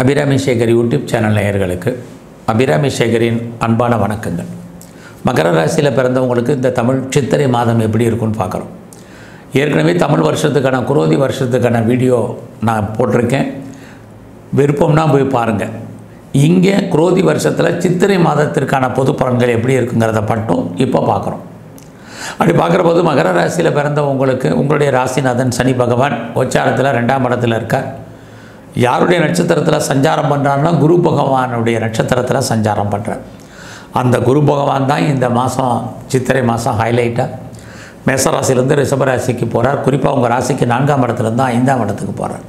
Abirami Sekar YouTube channel நேயர்களுக்கு அபிராமி சேகரின் அன்பான வணக்கங்கள். மகர ராசியில் பிறந்தவங்களுக்கு இந்த தமிழ் சித்திரை மாதம் எப்படி இருக்குன்னு பார்க்குறோம். ஏற்கனவே தமிழ் வருஷத்துக்கான குரோதி வருஷத்துக்கான வீடியோ நான் போட்டிருக்கேன். விருப்பம்னா போய் பாருங்கள். இங்கே குரோதி வருஷத்தில் சித்திரை மாதத்திற்கான பொது பலன்கள் எப்படி இருக்குங்கிறத மட்டும் இப்போ பார்க்குறோம். அப்படி பார்க்குற போது மகர ராசியில் பிறந்தவங்களுக்கு உங்களுடைய ராசிநாதன் சனி பகவான் உச்சாரத்தில் 2ஆம் இடத்துல இருக்கார். யாருடைய நட்சத்திரத்தில் சஞ்சாரம் பண்ணுறாருன்னா குரு பகவானுடைய நட்சத்திரத்தில் சஞ்சாரம் பண்ணுறார். அந்த குரு பகவான் தான் இந்த மாதம் சித்திரை மாதம் ஹைலைட்டாக மேசராசிலேருந்து ரிஷபராசிக்கு போகிறார். குறிப்பாக உங்கள் ராசிக்கு 4ஆம் இடத்துலேருந்து 5ஆம் இடத்துக்கு போகிறார்.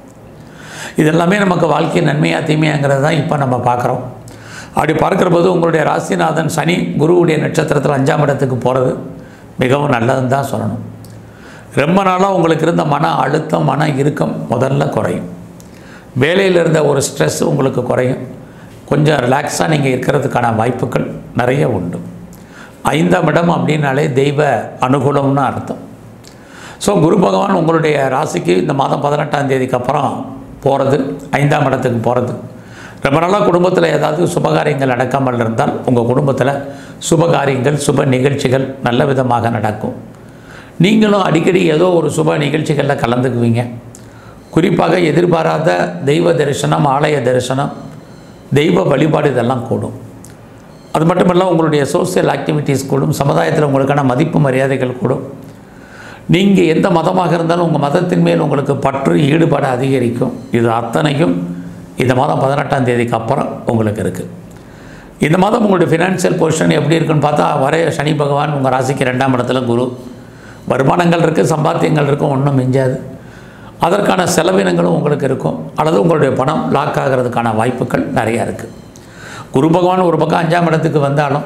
இதெல்லாமே நமக்கு வாழ்க்கை நன்மையாக தீமையாங்கிறது தான் இப்போ நம்ம பார்க்குறோம். அப்படி பார்க்குற போது உங்களுடைய ராசிநாதன் சனி குருவுடைய நட்சத்திரத்தில் 5ஆம் இடத்துக்கு போகிறது மிகவும் நல்லதுன்னு தான் சொல்லணும். ரொம்ப நாளாக உங்களுக்கு இருந்த மன அழுத்தம் மன இறுக்கம் முதல்ல குறையும். வேலையில் இருந்த ஒரு ஸ்ட்ரெஸ் உங்களுக்கு குறையும். கொஞ்சம் ரிலாக்ஸாக நீங்கள் இருக்கிறதுக்கான வாய்ப்புகள் நிறைய உண்டு. 5ஆம் இடம் அப்படின்னாலே தெய்வ அனுகூலம்னு அர்த்தம். ஸோ குரு பகவான் உங்களுடைய ராசிக்கு இந்த மாதம் 18ஆம் தேதிக்கு அப்புறம் போகிறது, 5ஆம் இடத்துக்கு போகிறது. ரொம்ப நாளாக குடும்பத்தில் ஏதாவது சுபகாரியங்கள் நடக்காமல் இருந்தால் உங்கள் குடும்பத்தில் சுபகாரியங்கள் சுப நிகழ்ச்சிகள் நல்ல விதமாக நடக்கும். நீங்களும் அடிக்கடி ஏதோ ஒரு சுப நிகழ்ச்சிகளில் கலந்துக்குவீங்க. குறிப்பாக எதிர்பாராத தெய்வ தரிசனம், ஆலய தரிசனம், தெய்வ வழிபாடு இதெல்லாம் கூடும். அது மட்டுமல்ல உங்களுடைய சோசியல் ஆக்டிவிட்டீஸ் கூடும். சமுதாயத்தில் உங்களுக்கான மதிப்பு மரியாதைகள் கூடும். நீங்கள் எந்த மதமாக இருந்தாலும் உங்கள் மதத்தின் மேல் உங்களுக்கு பற்று ஈடுபாடு அதிகரிக்கும். இது அத்தனையும் இந்த மாதம் 18ஆம் தேதிக்கு அப்புறம் உங்களுக்கு இருக்குது. இந்த மாதம் உங்களுடைய ஃபினான்ஷியல் பொசிஷன் எப்படி இருக்குன்னு பார்த்தா சனி பகவான் உங்கள் ராசிக்கு 2ஆம் இடத்துல குரு. வருமானங்கள் இருக்குது, சம்பாத்தியங்கள் இருக்கும், ஒன்றும் மிஞ்சாது. அதற்கான செலவினங்களும் உங்களுக்கு இருக்கும். அல்லது உங்களுடைய பணம் லாக் ஆகிறதுக்கான வாய்ப்புகள் நிறையா இருக்குது. குரு பகவான் ஒரு பக்கம் 5ஆம் இடத்துக்கு வந்தாலும்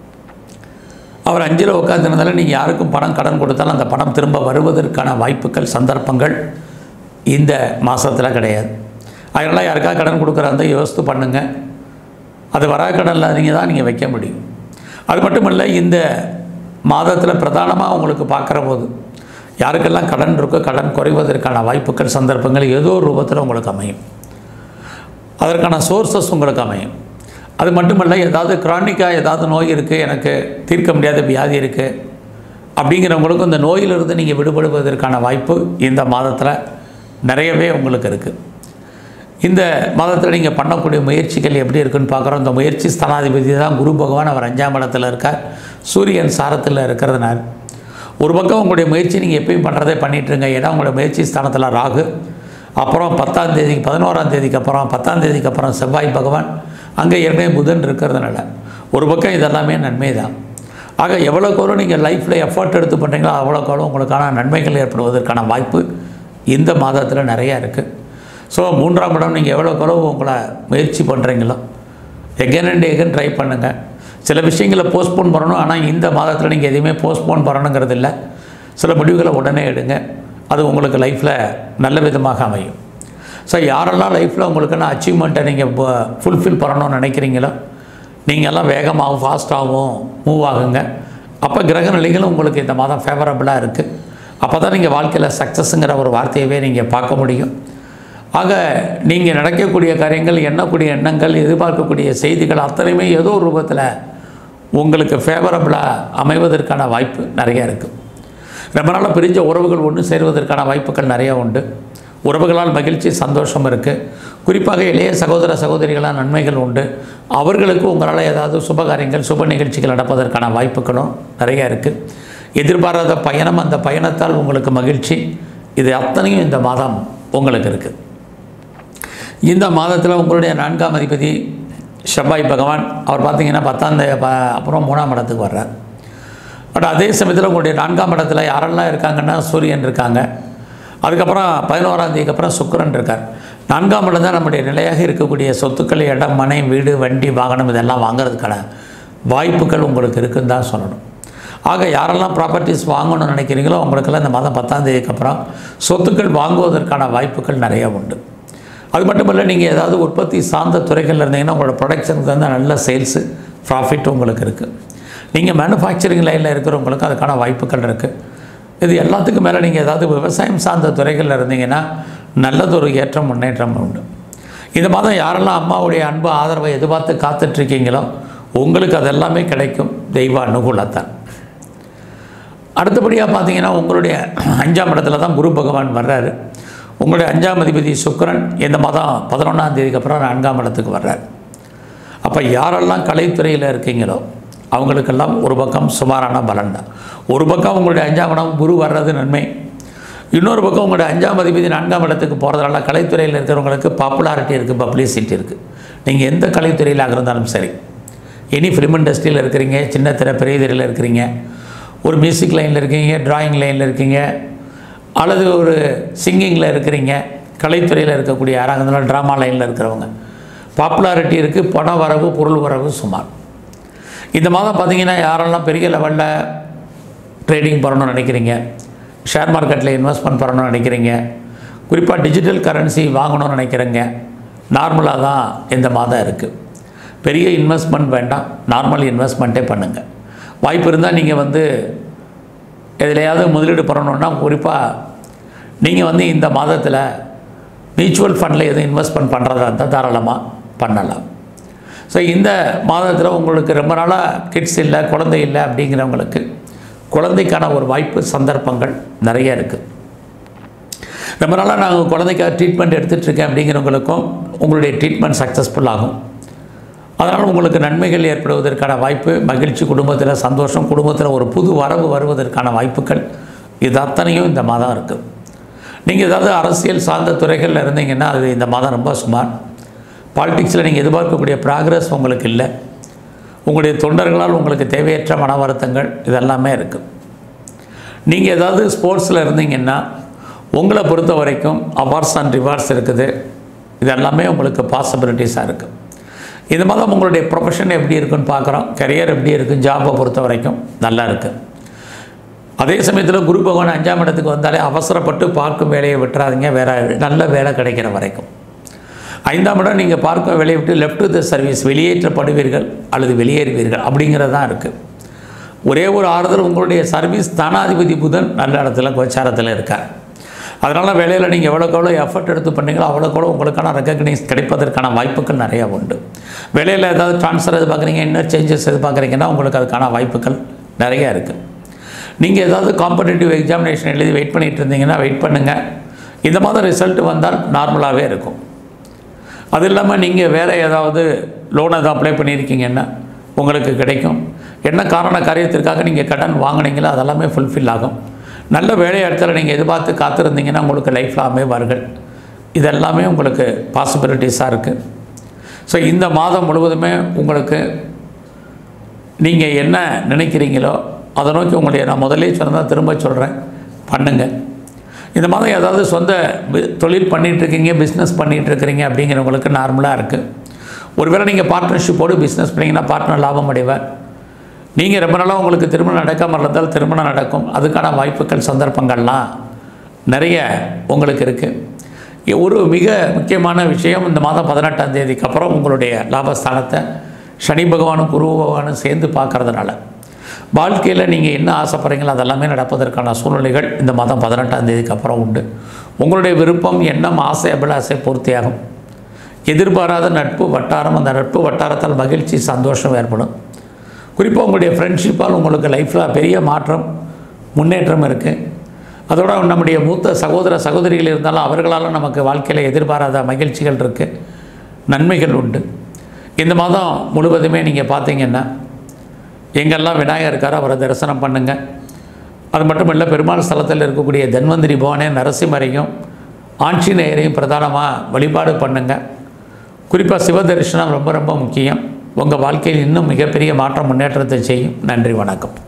அவர் 5ல் உட்காந்துருந்தாலும் நீங்கள் யாருக்கும் பணம் கடன் கொடுத்தாலும் அந்த பணம் திரும்ப வருவதற்கான வாய்ப்புகள் சந்தர்ப்பங்கள் இந்த மாதத்தில் கிடையாது. அதனால் யாருக்காக கடன் கொடுக்குறாங்க யோசித்து பண்ணுங்கள். அது வரா கடனில் நீங்கள் வைக்க முடியும். அது மட்டும் இல்லை, இந்த மாதத்தில் பிரதானமாக உங்களுக்கு பார்க்குற போது யாருக்கெல்லாம் கடன் இருக்கோ கடன் குறைவதற்கான வாய்ப்புகள் சந்தர்ப்பங்கள் ஏதோ ஒரு ரூபத்தில் உங்களுக்கு அமையும். அதற்கான சோர்ஸஸ் உங்களுக்கு அமையும். அது மட்டுமல்ல, ஏதாவது கிரானிக்காக ஏதாவது நோய் இருக்குது, எனக்கு தீர்க்க முடியாத வியாதி இருக்குது அப்படிங்கிறவங்களுக்கும் இந்த நோயிலிருந்து நீங்கள் விடுபடுவதற்கான வாய்ப்பு இந்த மாதத்தில் நிறையவே உங்களுக்கு இருக்குது. இந்த மாதத்தில் நீங்கள் பண்ணக்கூடிய முயற்சிகள் எப்படி இருக்குன்னு பார்க்குறோம். இந்த முயற்சி ஸ்தானாதிபதி தான் குரு பகவான். அவர் 5ஆம் இடத்துல இருக்கார். சூரியன் சாரத்தில் இருக்கிறதுனால ஒரு பக்கம் உங்களுடைய முயற்சி நீங்கள் எப்பயும் பண்ணுறதே பண்ணிட்டுருங்க. ஏன்னா உங்களுடைய முயற்சி ஸ்தானத்தில் ராகு, அப்புறம் 10ஆம் தேதிக்கு 11ஆம் தேதிக்கு அப்புறம் 10ஆம் தேதிக்கு அப்புறம் செவ்வாய் பகவான், அங்கே ஏற்கனவே புதன் இருக்கிறதுனால ஒரு பக்கம் இதெல்லாமே நன்மை தான். ஆக எவ்வளோக்கு நீங்கள் லைஃப்பில் எஃபர்ட் எடுத்து பண்ணுறீங்களோ அவ்வளோக்கு உங்களுக்கான நன்மைகள் ஏற்படுவதற்கான வாய்ப்பு இந்த மாதத்தில் நிறையா இருக்குது. ஸோ 3ஆம் இடம் நீங்கள் எவ்வளோக்கு உங்களை முயற்சி பண்ணுறீங்களோ எகன் அண்ட் எகன் ட்ரை பண்ணுங்கள். சில விஷயங்களை போஸ்ட்போன் பண்ணணும். ஆனால் இந்த மாதத்தில் நீங்கள் எதையுமே போஸ்ட்போன் பண்ணணுங்கிறது இல்லை. சில முடிவுகளை உடனே எடுங்க. அது உங்களுக்கு லைஃப்பில் நல்ல விதமாக அமையும். ஸோ யாரெல்லாம் லைஃப்பில் உங்களுக்கான அச்சீவ்மெண்ட்டை நீங்கள் ஃபுல்ஃபில் பண்ணணும்னு நினைக்கிறீங்களோ நீங்கள் எல்லாம் வேகமாகவும் ஃபாஸ்ட்டாகவும் மூவ் ஆகுங்க. அப்போ கிரக நிலைகளும் உங்களுக்கு இந்த மாதம் ஃபேவரபுளாக இருக்குது. அப்போ தான் நீங்கள் வாழ்க்கையில் சக்ஸஸுங்கிற ஒரு வார்த்தையவே நீங்கள் பார்க்க முடியும். ஆக நீங்கள் நடக்கக்கூடிய காரியங்கள், எண்ணக்கூடிய எண்ணங்கள், எதிர்பார்க்கக்கூடிய செய்திகள் அத்தனையுமே ஏதோ ஒரு ரூபத்தில் உங்களுக்கு ஃபேவரபுளாக அமைவதற்கான வாய்ப்பு நிறையா இருக்குது. ரொம்ப நாளாக பிரிஞ்ச உறவுகள் ஒன்று சேருவதற்கான வாய்ப்புகள் நிறையா உண்டு. உறவுகளால் மகிழ்ச்சி சந்தோஷம் இருக்குது. குறிப்பாக இளைய சகோதர சகோதரிகளால் நன்மைகள் உண்டு. அவர்களுக்கு உங்களால் ஏதாவது சுபகாரியங்கள் சுப நிகழ்ச்சிகள் நடப்பதற்கான வாய்ப்புகளும் நிறையா இருக்குது. எதிர்பாராத பயணம், அந்த பயணத்தால் உங்களுக்கு மகிழ்ச்சி, இது அத்தனையும் இந்த மாதம் உங்களுக்கு இருக்குது. இந்த மாதத்தில் உங்களுடைய 4ஆம் அதிபதி செவ்வாய் பகவான் அவர் பார்த்திங்கன்னா 10ஆம் அப்புறம் 3ஆம் இடத்துக்கு வர்றார். பட் அதே சமயத்தில் உங்களுடைய 4ஆம் இடத்துல யாரெல்லாம் இருக்காங்கன்னா சூரியன் இருக்காங்க. அதுக்கப்புறம் 11ஆம் தேதிக்கு அப்புறம் சுக்கிரன் இருக்கார். 4ஆம் இடம் தான் நம்முடைய நிலையாக இருக்கக்கூடிய சொத்துக்கள், இடம், மனை, வீடு, வண்டி, வாகனம் இதெல்லாம் வாங்கிறதுக்கான வாய்ப்புகள் உங்களுக்கு இருக்குன்னு தான் சொல்லணும். ஆக யாரெல்லாம் ப்ராப்பர்ட்டிஸ் வாங்கணும்னு நினைக்கிறீங்களோ அவங்களுக்கெல்லாம் இந்த மாதம் 10ஆம் தேதிக்கு அப்புறம் சொத்துக்கள் வாங்குவதற்கான வாய்ப்புகள் நிறைய உண்டு. அது மட்டும் இல்லை, நீங்கள் ஏதாவது உற்பத்தி சார்ந்த துறைகளில் இருந்தீங்கன்னா உங்களோட ப்ரொடக்ஷனுக்கு வந்து நல்ல சேல்ஸு ப்ராஃபிட் உங்களுக்கு இருக்குது. நீங்கள் மேனுஃபேக்சரிங் லைனில் இருக்கிறவங்களுக்கு அதுக்கான வாய்ப்புகள் இருக்குது. இது எல்லாத்துக்கும் மேலே நீங்கள் ஏதாவது விவசாயம் சார்ந்த துறைகளில் இருந்தீங்கன்னா நல்லதொரு ஏற்றம் முன்னேற்றம் உண்டு. இந்த மாதம் யாரெல்லாம் அம்மாவுடைய அன்பு ஆதரவை எதிர்பார்த்து காத்துட்ருக்கீங்களோ உங்களுக்கு அதெல்லாமே கிடைக்கும், தெய்வ அனுகூலத்தான். அடுத்தபடியாக பார்த்தீங்கன்னா உங்களுடைய 5ஆம் இடத்துல தான் குரு பகவான் வர்றாரு. உங்களுடைய 5ஆம் அதிபதி சுக்கிரன் இந்த மாதம் 11ஆம் தேதிக்கு அப்புறம் 4ஆம் இடத்துக்கு வர்றார். அப்போ யாரெல்லாம் கலைத்துறையில் இருக்கீங்களோ அவங்களுக்கெல்லாம் ஒரு பக்கம் சுமாரான பலன் தான். ஒரு பக்கம் உங்களுடைய 5ஆம் இடம் குரு வர்றது நன்மை, இன்னொரு பக்கம் உங்களுடைய 5ஆம் அதிபதி 4ஆம் இடத்துக்கு போகிறதுனால கலைத்துறையில் இருக்கிறவங்களுக்கு பாப்புலாரிட்டி இருக்குது, பப்ளிசிட்டி இருக்குது. நீங்கள் எந்த கலைத்துறையில் இருந்தாலும் சரி, எனி ஃபிலிம் இண்டஸ்ட்ரியில் இருக்கிறீங்க, சின்ன திரை பெரிய திரையில் இருக்கிறீங்க, ஒரு மியூசிக் லைனில் இருக்கீங்க, டிராயிங் லைனில் இருக்கீங்க, அல்லது ஒரு சிங்கிங்கில் இருக்கிறீங்க, கலைத்துறையில் இருக்கக்கூடிய யாராக இருந்தாலும் ட்ராமா லைனில் இருக்கிறவங்க, பாப்புலாரிட்டி இருக்குது, பண வரவு பொருள் வரவு சுமார். இந்த மாதம் பார்த்திங்கன்னா யாரெல்லாம் பெரிய லெவலில் ட்ரேடிங் பண்ணணும்னு நினைக்கிறீங்க, ஷேர் மார்க்கெட்டில் இன்வெஸ்ட்மெண்ட் பண்ணணும்னு நினைக்கிறீங்க, குறிப்பாக டிஜிட்டல் கரன்சி வாங்கணும்னு நினைக்கிறீங்க, நார்மலாக தான் இந்த மாதம் இருக்குது. பெரிய இன்வெஸ்ட்மெண்ட் வேண்டாம், நார்மல் இன்வெஸ்ட்மெண்ட்டே பண்ணுங்கள். வாய்ப்பு இருந்தால் நீங்கள் எதுலையாவது முதலீடு பண்ணணுன்னா குறிப்பாக நீங்கள் இந்த மாதத்தில் மியூச்சுவல் ஃபண்டில் எதுவும் இன்வெஸ்ட்மெண்ட் பண்ணுறதா இருந்தால் தாராளமாக பண்ணலாம். ஸோ இந்த மாதத்தில் உங்களுக்கு ரொம்ப நாளாக கிட்ஸ் இல்லை, குழந்தை இல்லை அப்படிங்கிறவங்களுக்கு குழந்தைக்கான ஒரு வாய்ப்பு சந்தர்ப்பங்கள் நிறைய இருக்குது. ரொம்ப நாளாக நாங்கள் குழந்தைக்காக ட்ரீட்மெண்ட் எடுத்துகிட்ருக்கேன் அப்படிங்கிறவங்களுக்கும் உங்களுடைய ட்ரீட்மெண்ட் சக்ஸஸ்ஃபுல் ஆகும். அதனால் உங்களுக்கு நன்மைகள் ஏற்படுவதற்கான வாய்ப்பு, மகிழ்ச்சி, குடும்பத்தில் சந்தோஷம், குடும்பத்தில் ஒரு புது வரவு வருவதற்கான வாய்ப்புகள் இது அத்தனையும் இந்த மாதம் இருக்குது. நீங்கள் ஏதாவது அரசியல் சார்ந்த துறைகளில் இருந்தீங்கன்னா அது இந்த மாதம் ரொம்ப சுமார். பாலிடிக்ஸில் நீங்கள் எதிர்பார்க்கக்கூடிய ப்ராக்ரஸ் உங்களுக்கு இல்லை. உங்களுடைய தொண்டர்களால் உங்களுக்கு தேவையற்ற மன வருத்தங்கள் இதெல்லாமே இருக்குது. நீங்கள் ஏதாவது ஸ்போர்ட்ஸில் இருந்தீங்கன்னா உங்களை பொறுத்த வரைக்கும் அவார்ட்ஸ் அண்ட் ரிவார்ட்ஸ் இருக்குது. இதெல்லாமே உங்களுக்கு பாசிபிலிட்டிஸாக இருக்குது. இந்த மாதம் உங்களுடைய ப்ரொஃபஷன் எப்படி இருக்குன்னு பார்க்குறோம், கரியர் எப்படி இருக்குது, ஜாபை பொறுத்த வரைக்கும் நல்லா இருக்குது. அதே சமயத்தில் குரு பகவான் 5ஆம் இடத்துக்கு வந்தாலே அவசரப்பட்டு பார்க்கும் வேலையை விட்டுறாதீங்க, வேறு நல்ல வேலை கிடைக்கிற வரைக்கும். 5ஆம் இடம் நீங்கள் பார்க்கும் வேலையை விட்டு லெஃப்ட் டு த சர்வீஸ், வெளியேற்றப்படுவீர்கள் அல்லது வெளியேறுவீர்கள் அப்படிங்கிறது தான் இருக்குது. ஒரே ஒரு ஆறுதல், உங்களுடைய சர்வீஸ் தானாதிபதி புதன் நல்ல இடத்துல கோச்சாரத்தில் இருக்கார். அதனால் வேலையில் நீங்கள் எவ்வளோக்கு எஃபர்ட் எடுத்து பண்ணீங்களோ அவ்வளோக்கு உங்களுக்கான ரெக்கக்னைஸ் கிடைப்பதற்கான வாய்ப்புகள் நிறையா உண்டு. வேலையில் ஏதாவது ட்ரான்ஸ்ஃபர் எதிர்பார்க்குறீங்க, இன்னர் சேஞ்சஸ் எதிர்பார்க்குறீங்கன்னா உங்களுக்கு அதுக்கான வாய்ப்புகள் நிறையா இருக்குது. நீங்கள் ஏதாவது காம்படிட்டிவ் எக்ஸாமினேஷன் எழுதி வெயிட் பண்ணிகிட்டு இருந்தீங்கன்னா வெயிட் பண்ணுங்கள். இந்த மாதம் ரிசல்ட் வந்தால் நார்மலாகவே இருக்கும். அது இல்லாமல் நீங்கள் வேறு ஏதாவது லோன் எதாவது அப்ளை பண்ணியிருக்கீங்கன்னா உங்களுக்கு கிடைக்கும். என்ன காரண காரியத்திற்காக நீங்கள் கடன் வாங்கினீங்களோ அதெல்லாமே ஃபுல்ஃபில் ஆகும். நல்ல வேலை இடத்துல நீங்கள் எதிர்பார்த்து காத்திருந்தீங்கன்னா உங்களுக்கு லைஃப்பில் அமைவார்கள். இதெல்லாமே உங்களுக்கு பாசிபிலிட்டிஸாக இருக்குது. ஸோ இந்த மாதம் முழுவதுமே உங்களுக்கு நீங்கள் என்ன நினைக்கிறீங்களோ அதை நோக்கி உங்களுடைய, நான் முதலே சொன்னதான் திரும்ப சொல்கிறேன், பண்ணுங்கள். இந்த மாதம் ஏதாவது சொந்த தொழில் பண்ணிகிட்ருக்கீங்க, பிஸ்னஸ் பண்ணிகிட்ருக்கிறீங்க அப்படிங்கிறவங்களுக்கு நார்மலாக இருக்குது. ஒருவேளை நீங்கள் பார்ட்னர்ஷிப்போடு பிஸ்னஸ் பண்ணிங்கன்னா பார்ட்னர் லாபம் அடைவார். நீங்கள் ரொம்ப நாளாக உங்களுக்கு திருமணம் நடக்காமல் இருந்தால் திருமணம் நடக்கும். அதுக்கான வாய்ப்புகள் சந்தர்ப்பங்கள்லாம் நிறைய உங்களுக்கு இருக்குது. ஒரு மிக முக்கியமான விஷயம், இந்த மாதம் 18ஆம் தேதிக்கு அப்புறம் உங்களுடைய லாபஸ்தானத்தை சனி பகவானும் குரு பகவானும் சேர்ந்து பார்க்குறதுனால வாழ்க்கையில் நீங்கள் என்ன ஆசைப்படுறீங்களோ அதெல்லாமே நடப்பதற்கான சூழ்நிலைகள் இந்த மாதம் 18ஆம் தேதிக்கு அப்புறம் உண்டு. உங்களுடைய விருப்பம், எண்ணம், ஆசை, அபிலாசை பூர்த்தியாகும். எதிர்பாராத நட்பு வட்டாரம், அந்த நட்பு வட்டாரத்தால் மகிழ்ச்சி, சந்தோஷம் ஏற்படும். குறிப்பாக உங்களுடைய ஃப்ரெண்ட்ஷிப்பால் உங்களுக்கு லைஃப்பில் பெரிய மாற்றம், முன்னேற்றம் இருக்குது. அதோட நம்முடைய மூத்த சகோதர சகோதரிகள் இருந்தாலும் அவர்களால் நமக்கு வாழ்க்கையில் எதிர்பாராத மகிழ்ச்சிகள் இருக்குது, நன்மைகள் உண்டு. இந்த மாதம் முழுவதுமே நீங்கள் பார்த்தீங்கன்னா எங்கெல்லாம் விநாயகர் இருக்காரோ அவரை தரிசனம் பண்ணுங்கள். அது மட்டும் இல்லை, பெருமாள் ஸ்தலத்தில் இருக்கக்கூடிய தன்வந்திரி பவனே நரசிம்மரையும் ஆஞ்சநேயரையும் பிரதானமாக வழிபாடு பண்ணுங்கள். குறிப்பாக சிவ தரிசனம் ரொம்ப ரொம்ப முக்கியம். உங்கள் வாழ்க்கையில் இன்னும் மிகப்பெரிய மாற்றம், முன்னேற்றத்தை செய்யும். நன்றி, வணக்கம்.